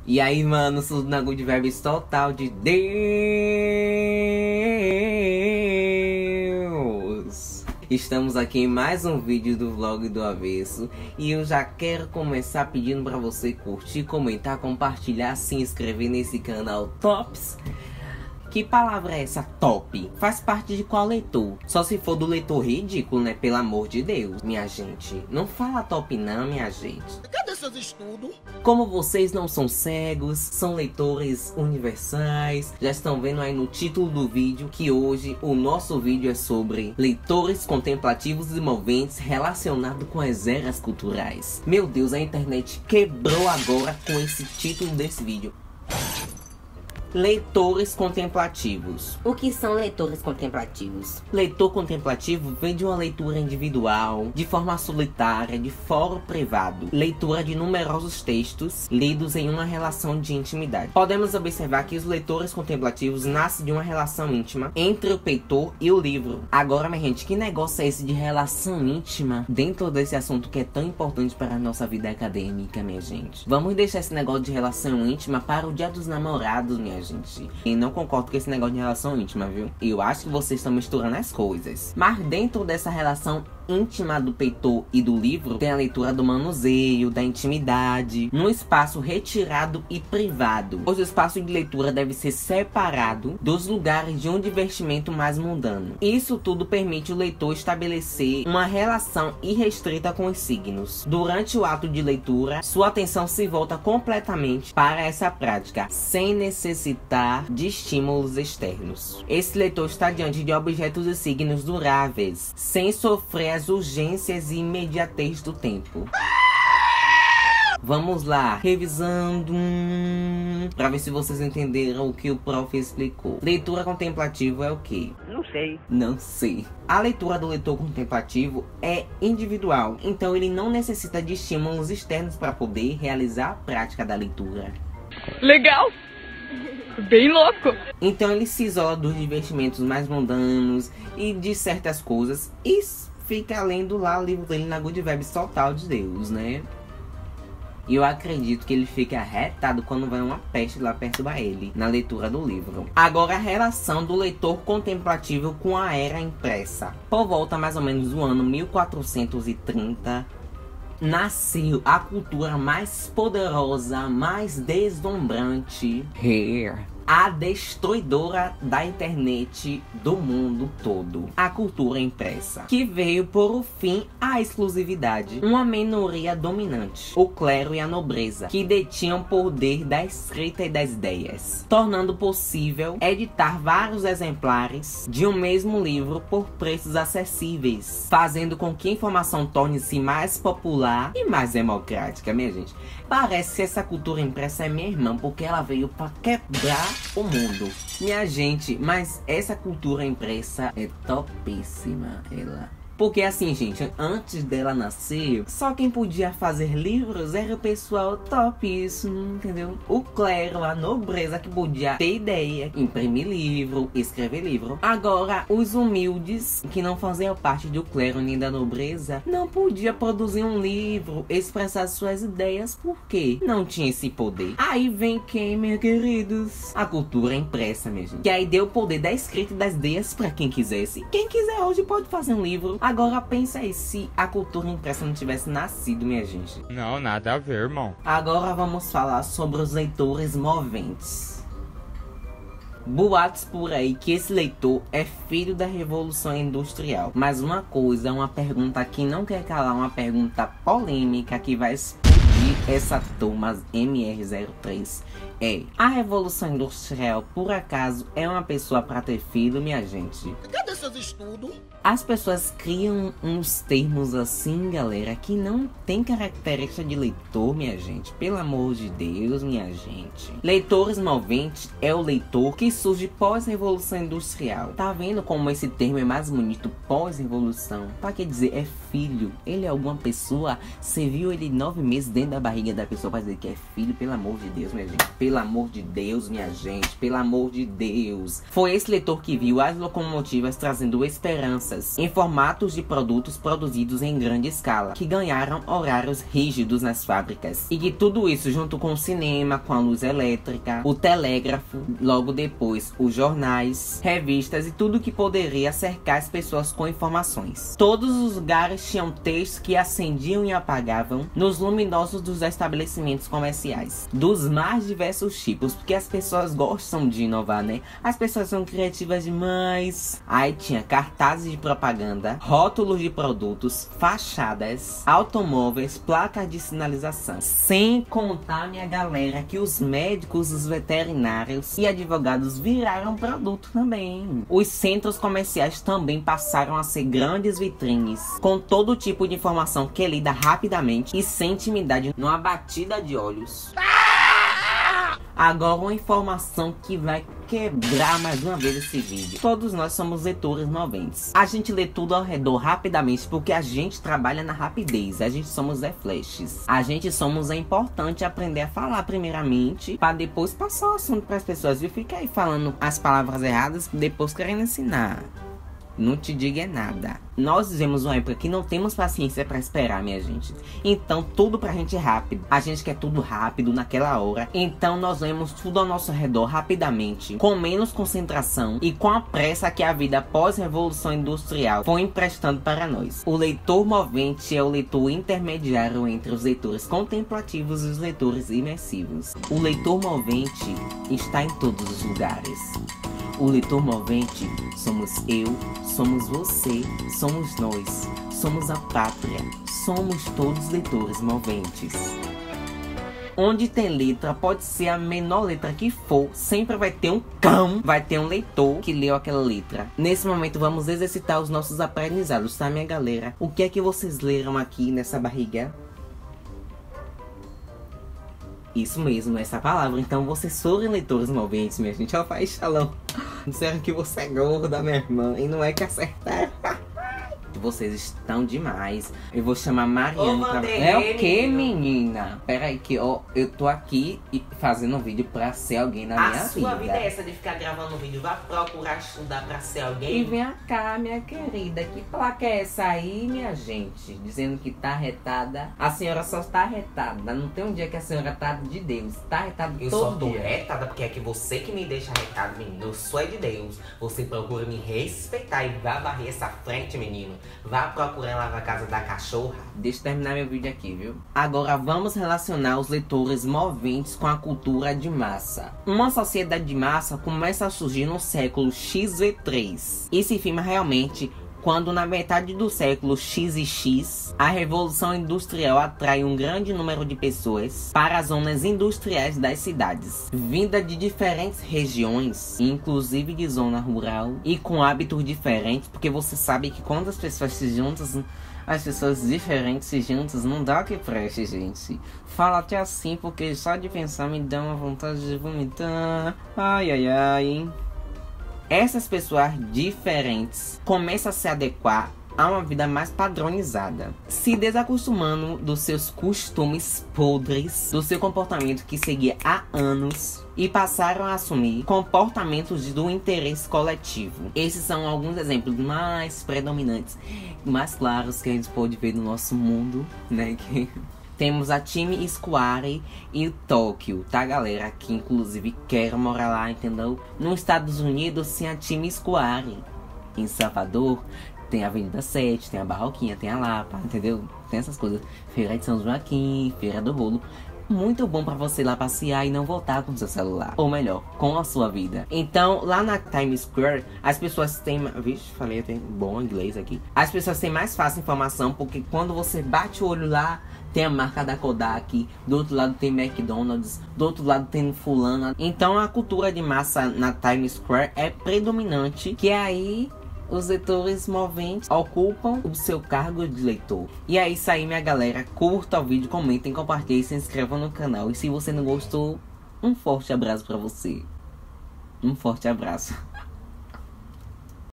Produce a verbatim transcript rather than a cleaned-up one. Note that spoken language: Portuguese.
E aí, mano, sou na Good Vibes total de Deus. Estamos aqui em mais um vídeo do Vlog do Avesso. E eu já quero começar pedindo pra você curtir, comentar, compartilhar, se inscrever nesse canal Tops. Que palavra é essa, top? Faz parte de qual leitor? Só se for do leitor ridículo, né? Pelo amor de Deus, minha gente. Não fala top não, minha gente. Cadê seus estudos? Como vocês não são cegos, são leitores universais, já estão vendo aí no título do vídeo que hoje o nosso vídeo é sobre leitores contemplativos e moventes relacionado com as eras culturais. Meu Deus, a internet quebrou agora com esse título desse vídeo. Leitores contemplativos. O que são leitores contemplativos? Leitor contemplativo vem de uma leitura individual, de forma solitária, de fórum privado. Leitura de numerosos textos lidos em uma relação de intimidade. Podemos observar que os leitores contemplativos nascem de uma relação íntima entre o leitor e o livro. Agora, minha gente, que negócio é esse de relação íntima dentro desse assunto que é tão importante para a nossa vida acadêmica, minha gente? Vamos deixar esse negócio de relação íntima para o Dia dos Namorados, minha gente. gente. E não concordo com esse negócio de relação íntima, viu? Eu acho que vocês estão misturando as coisas. Mas dentro dessa relação íntima do leitor e do livro, tem a leitura do manuseio, da intimidade, num espaço retirado e privado. Pois o espaço de leitura deve ser separado dos lugares de um divertimento mais mundano. Isso tudo permite o leitor estabelecer uma relação irrestrita com os signos. Durante o ato de leitura, sua atenção se volta completamente para essa prática, sem necessitar de estímulos externos. Esse leitor está diante de objetos e signos duráveis, sem sofrer as urgências e imediatez do tempo. Vamos lá, revisando hum, para ver se vocês entenderam o que o prof explicou. Leitura contemplativa é o quê? Não sei. Não sei. A leitura do leitor contemplativo é individual, então ele não necessita de estímulos externos para poder realizar a prática da leitura. Legal! Bem louco! Então ele se isola dos divertimentos mais mundanos e de certas coisas e fica lendo lá o livro dele na Good Vibes total de Deus, né? E eu acredito que ele fica arretado quando vai uma peste lá perturbar ele na leitura do livro. Agora, a relação do leitor contemplativo com a era impressa. Por volta mais ou menos do ano mil quatrocentos e trinta, nasceu a cultura mais poderosa, mais deslumbrante, a destruidora da internet do mundo todo, a cultura impressa, que veio por o fim à exclusividade, uma minoria dominante, o clero e a nobreza, que detinham o poder da escrita e das ideias, tornando possível editar vários exemplares de um mesmo livro por preços acessíveis, fazendo com que a informação torne-se mais popular e mais democrática, minha gente. Parece que essa cultura impressa é minha irmã, porque ela veio pra quebrar o mundo, minha gente. Mas essa cultura impressa é topíssima, ela. Porque assim, gente, antes dela nascer, só quem podia fazer livros era o pessoal top, isso, entendeu? O clero, a nobreza que podia ter ideia, imprimir livro, escrever livro. Agora, os humildes, que não faziam parte do clero nem da nobreza, não podia produzir um livro, expressar suas ideias, porque não tinha esse poder. Aí vem quem, meus queridos? A cultura impressa, minha gente. Que aí deu o poder da escrita e das ideias pra quem quisesse. Quem quiser hoje pode fazer um livro. Agora pensa aí, se a cultura impressa não tivesse nascido, minha gente. Não, nada a ver, irmão. Agora vamos falar sobre os leitores moventes. Boatos por aí que esse leitor é filho da Revolução Industrial. Mas uma coisa, uma pergunta que não quer calar, uma pergunta polêmica que vai explodir essa turma M R zero três é: a Revolução Industrial, por acaso, é uma pessoa pra ter filho, minha gente? Cadê seus estudos? As pessoas criam uns termos assim, galera, que não tem característica de leitor, minha gente. Pelo amor de Deus, minha gente. Leitores moventes é o leitor que surge pós-revolução industrial. Tá vendo como esse termo é mais bonito? Pós-revolução. Pra que dizer? É filho. Ele é alguma pessoa. Você viu ele nove meses dentro da barriga da pessoa pra dizer que é filho? Pelo amor de Deus, minha gente. Pelo amor de Deus, minha gente. Pelo amor de Deus. Foi esse leitor que viu as locomotivas trabalhando trazendo esperanças em formatos de produtos produzidos em grande escala, que ganharam horários rígidos nas fábricas. E que tudo isso, junto com o cinema, com a luz elétrica, o telégrafo, logo depois os jornais, revistas e tudo que poderia cercar as pessoas com informações. Todos os lugares tinham textos que acendiam e apagavam nos luminosos dos estabelecimentos comerciais, dos mais diversos tipos, porque as pessoas gostam de inovar, né? As pessoas são criativas demais. Aí tinha cartazes de propaganda, rótulos de produtos, fachadas, automóveis, placas de sinalização. Sem contar, minha galera, que os médicos, os veterinários e advogados viraram produto também. Os centros comerciais também passaram a ser grandes vitrines, com todo tipo de informação que é lida rapidamente e sem intimidade numa batida de olhos. Agora uma informação que vai quebrar mais uma vez esse vídeo. Todos nós somos leitores moventes. A gente lê tudo ao redor rapidamente porque a gente trabalha na rapidez. A gente somos é flashes. A gente somos é importante aprender a falar primeiramente para depois passar o assunto para as pessoas. E fica aí falando as palavras erradas depois querendo ensinar. Não te diga nada. Nós vivemos uma época que não temos paciência pra esperar, minha gente. Então tudo pra gente é rápido. A gente quer tudo rápido, naquela hora. Então nós lemos tudo ao nosso redor rapidamente, com menos concentração e com a pressa que a vida pós-revolução industrial foi emprestando para nós. O leitor movente é o leitor intermediário entre os leitores contemplativos e os leitores imersivos. O leitor movente está em todos os lugares. O leitor movente somos eu, somos você, somos nós, somos a pátria, somos todos leitores moventes. Onde tem letra, pode ser a menor letra que for, sempre vai ter um cão, vai ter um leitor que leu aquela letra. Nesse momento vamos exercitar os nossos aprendizados, tá, minha galera? O que é que vocês leram aqui nessa barriga? Isso mesmo, essa palavra. Então vocês forem leitores moventes, minha gente. Ó, faz xalão. Disseram que você é gorda, minha irmã. E não é que acertaram. Vocês estão demais. Eu vou chamar Mariana pra... É o que, menina? Pera aí que ó, eu tô aqui e fazendo um vídeo pra ser alguém na minha vida. A sua vida é essa de ficar gravando um vídeo? Vá procurar estudar pra ser alguém? E vem cá, minha querida. Que placa é essa aí, minha gente? Dizendo que tá arretada. A senhora só tá arretada. Não tem um dia que a senhora tá de Deus. Tá arretada todo dia. Eu só tô arretada porque é que você que me deixa arretada, menino. Eu sou é de Deus. Você procura me respeitar e vá varrer essa frente, menino. Vá procurar lá na casa da cachorra. Deixa eu terminar meu vídeo aqui, viu? Agora vamos relacionar os leitores moventes com a cultura de massa. Uma sociedade de massa começa a surgir no século X V três. E se firma realmente quando na metade do século X e X, a Revolução Industrial atrai um grande número de pessoas para as zonas industriais das cidades, vinda de diferentes regiões, inclusive de zona rural, e com hábitos diferentes, porque você sabe que quando as pessoas se juntam, as pessoas diferentes se juntas, não dá o que preste, gente. Fala até assim, porque só de pensar me dá uma vontade de vomitar. Ai, ai, ai. Essas pessoas diferentes começam a se adequar a uma vida mais padronizada, se desacostumando dos seus costumes podres, do seu comportamento que seguia há anos, e passaram a assumir comportamentos do interesse coletivo. Esses são alguns exemplos mais predominantes, mais claros que a gente pode ver no nosso mundo, né? Que... Temos a time Square e Tóquio, tá, galera? Que inclusive quero morar lá, entendeu? Nos Estados Unidos tem a time Square. Em Salvador tem a Avenida sete, tem a Barroquinha, tem a Lapa, entendeu? Tem essas coisas. Feira de São Joaquim, Feira do Bolo. Muito bom pra você ir lá passear e não voltar com o seu celular. Ou melhor, com a sua vida. Então, lá na Times Square, as pessoas têm... Vixe, falei até bom inglês aqui. As pessoas têm mais fácil informação, porque quando você bate o olho lá, tem a marca da Kodak, do outro lado tem McDonald's, do outro lado tem fulano. Então a cultura de massa na Times Square é predominante, que aí os leitores moventes ocupam o seu cargo de leitor. E é isso aí, minha galera. Curta o vídeo, comentem, compartilhem, se inscrevam no canal. E se você não gostou, um forte abraço pra você. Um forte abraço.